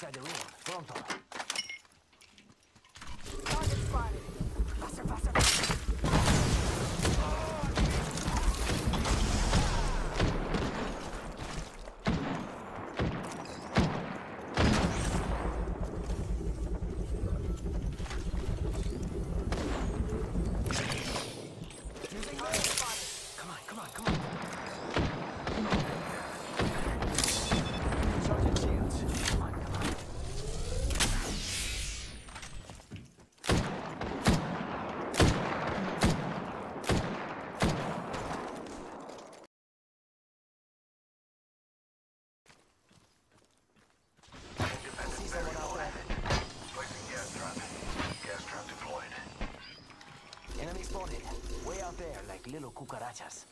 inside the room. Pronto. Target spotted. Faster, faster. Using Target spotted. Come on, come on, come on. Charging shields. Come on, come on. See someone out there. Placing gas trap. Gas trap deployed. Enemy spotted. Way out there, like little cucarachas.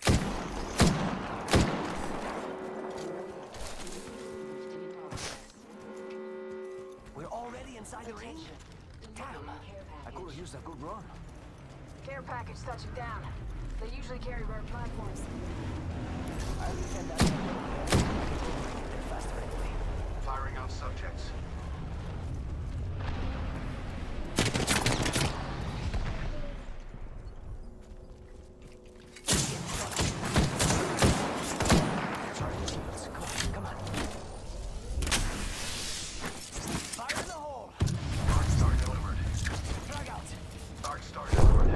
We're already inside the ring? Damn. I could have used a good run. Care package touching down. They usually carry rare platforms. I'll defend that. They're faster anyway. Firing on subjects. Charging shields. Come on, come on. Fire in the hole. Dark Star delivered. Drag out. Dark Star delivered.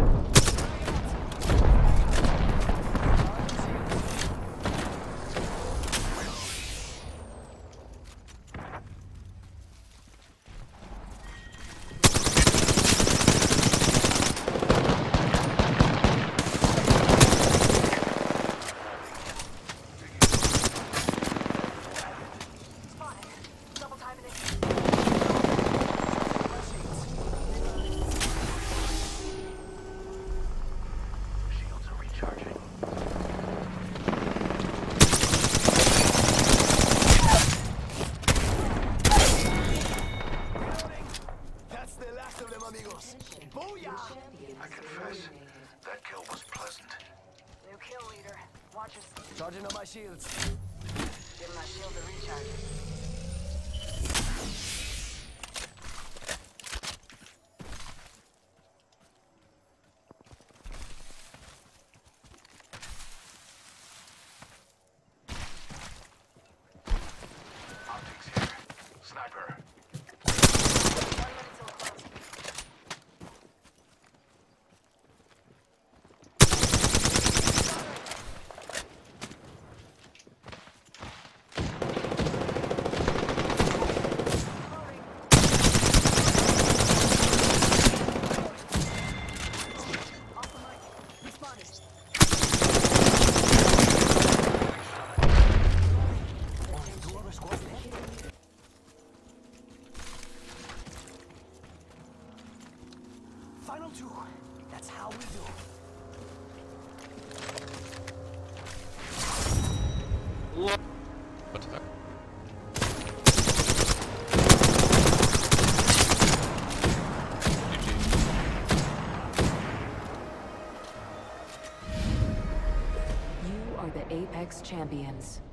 Spotted. Double timing it. Shields are recharging. That's the last of them, amigos. Booyah! I confess, that kill was pleasant. New kill leader. Watch us. Charging on my shields. Give my shield a recharge. Optics here. Sniper. 1 minute till close. Loading. Off the mic. Responding. Only 2 other squads left. Final 2. That's how we do. What the fuck? You are the Apex Champions.